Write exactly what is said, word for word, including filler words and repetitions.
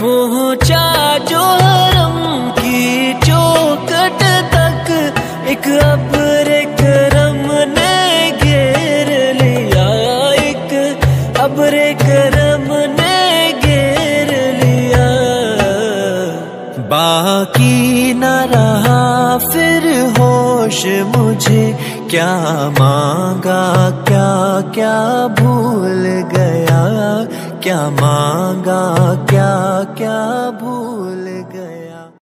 पहुंचा जो हरम की चौखट तक, एक अब्र करम ने घेर लिया, एक अब्र करम ने घेर लिया। बाकी न रहा फिर होश मुझे, क्या मांगा क्या क्या भूल गया, क्या मांगा क्या क्या भूल गया।